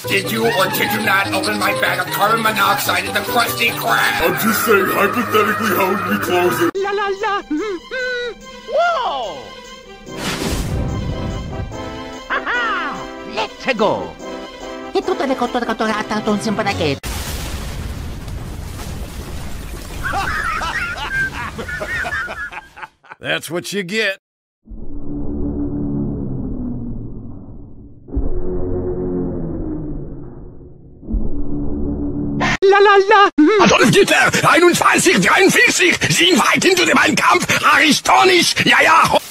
Did you or did you not open my bag of carbon monoxide at the Krusty Krab? I'm just saying, hypothetically, how would we close it? La la la. Whoa! Aha! Let's go! Ito talaga itong simpanakit. That's what you get. La la la! Adolf Hitler, 21, 43, Sie weit hinter dem Kampf, aristonisch, ja ja.